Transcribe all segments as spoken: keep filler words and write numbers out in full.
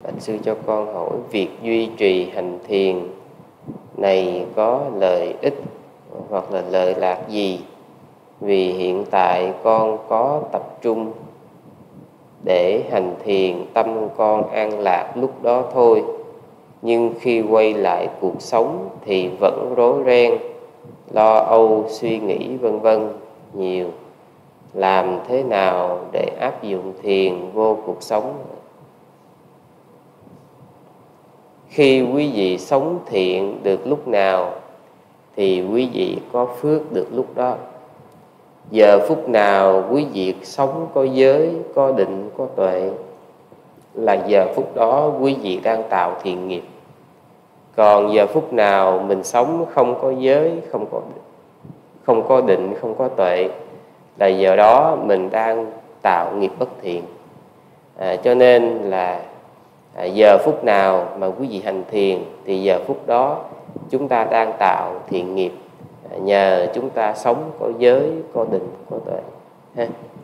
Bạch sư cho con hỏi, việc duy trì hành thiền này có lợi ích hoặc là lợi lạc gì? Vì hiện tại con có tập trung để hành thiền, tâm con an lạc lúc đó thôi, nhưng khi quay lại cuộc sống thì vẫn rối ren, lo âu, suy nghĩ vân vân nhiều. Làm thế nào để áp dụng thiền vô cuộc sống? Khi quý vị sống thiện được lúc nào thì quý vị có phước được lúc đó. Giờ phút nào quý vị sống có giới, có định, có tuệ là giờ phút đó quý vị đang tạo thiện nghiệp. Còn giờ phút nào mình sống không có giới, không có không có định, không có tuệ là giờ đó mình đang tạo nghiệp bất thiện. À, cho nên là à, giờ phút nào mà quý vị hành thiền thì giờ phút đó chúng ta đang tạo thiện nghiệp, à, nhờ chúng ta sống có giới, có định, có tuệ ha.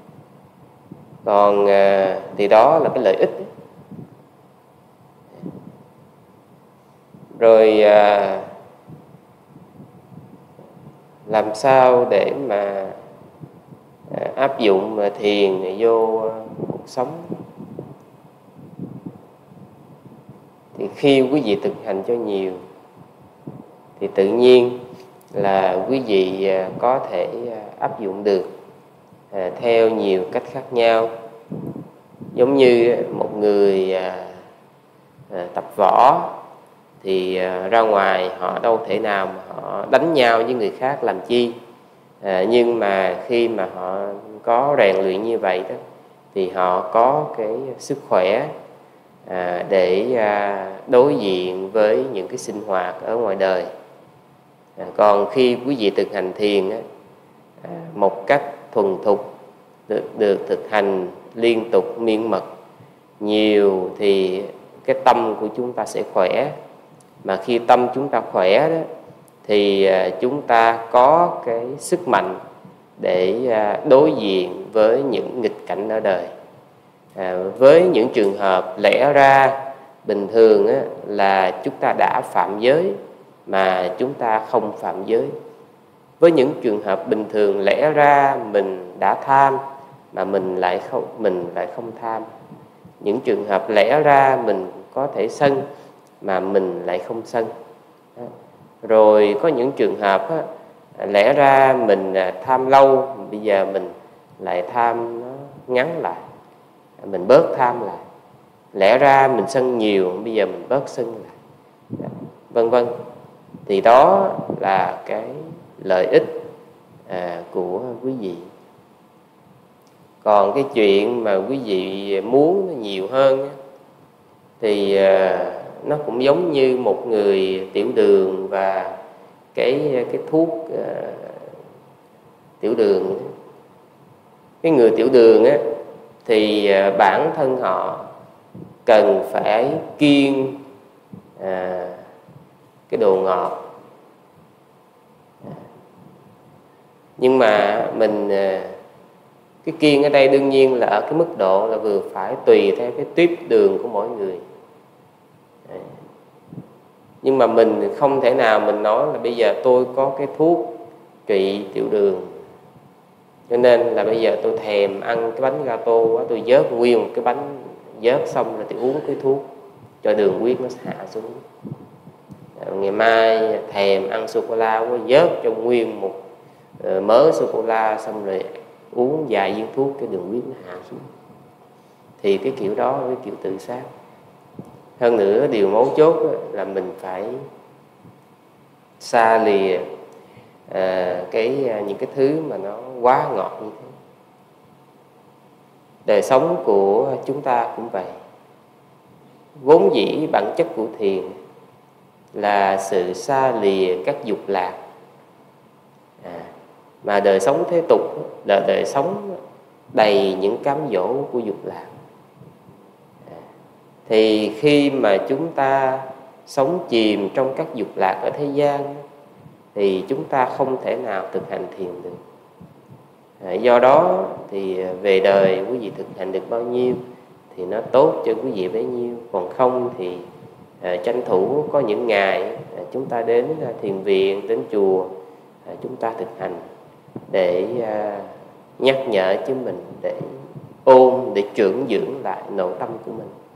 Còn à, thì đó là cái lợi ích. Rồi à, làm sao để mà à, áp dụng thiền vô cuộc sống? Thì khi quý vị thực hành cho nhiều thì tự nhiên là quý vị có thể áp dụng được à, theo nhiều cách khác nhau. Giống như một người à, à, tập võ thì à, ra ngoài họ đâu thể nào mà họ đánh nhau với người khác làm chi. À, nhưng mà khi mà họ có rèn luyện như vậy đó thì họ có cái sức khỏe à, để à, đối diện với những cái sinh hoạt ở ngoài đời. À, còn khi quý vị thực hành thiền á, à, một cách thuần thục được, được thực hành liên tục miên mật nhiều thì cái tâm của chúng ta sẽ khỏe. Mà khi tâm chúng ta khỏe đó thì à, chúng ta có cái sức mạnh để à, đối diện với những nghịch cảnh ở đời. À, với những trường hợp lẽ ra bình thường á, là chúng ta đã phạm giới mà chúng ta không phạm giới. Với những trường hợp bình thường lẽ ra mình đã tham mà mình lại không mình lại không tham. Những trường hợp lẽ ra mình có thể sân mà mình lại không sân. Rồi có những trường hợp á, lẽ ra mình tham lâu, bây giờ mình lại tham nó ngắn lại, mình bớt tham lại. Lẽ ra mình sân nhiều, bây giờ mình bớt sân lại, vân vân. Thì đó là cái lợi ích à, của quý vị. Còn cái chuyện mà quý vị muốn nó nhiều hơn á, thì à, nó cũng giống như một người tiểu đường và cái cái thuốc à, tiểu đường. Cái người tiểu đường á thì à, bản thân họ cần phải kiêng à, cái đồ ngọt. Nhưng mà mình à, cái kiêng ở đây đương nhiên là ở cái mức độ là vừa phải, tùy theo cái tuyếp đường của mỗi người. Đấy. Nhưng mà mình không thể nào mình nói là bây giờ tôi có cái thuốc trị tiểu đường, cho nên là bây giờ tôi thèm ăn cái bánh gato quá, tôi vớt nguyên một cái bánh, vớt xong rồi thì uống cái thuốc cho đường huyết nó hạ xuống. Rồi ngày mai thèm ăn sô-cô-la quá, vớt cho nguyên một uh, mớ sô-cô-la, xong rồi uống vài viên thuốc cái đường huyết nó hạ xuống. Thì cái kiểu đó là cái kiểu tự sát. Hơn nữa điều mấu chốt là mình phải xa lìa à, cái những cái thứ mà nó quá ngọt như thế. Đời sống của chúng ta cũng vậy. Vốn dĩ bản chất của thiền là sự xa lìa các dục lạc. À, mà đời sống thế tục là đời sống đầy những cám dỗ của dục lạc. À, thì khi mà chúng ta sống chìm trong các dục lạc ở thế gian thì chúng ta không thể nào thực hành thiền được. À, do đó thì về đời quý vị thực hành được bao nhiêu thì nó tốt cho quý vị bấy nhiêu. Còn không thì à, tranh thủ có những ngày à, chúng ta đến à, thiền viện, đến chùa, à, chúng ta thực hành để à, nhắc nhở chính mình, để ôn, để trưởng dưỡng lại nội tâm của mình.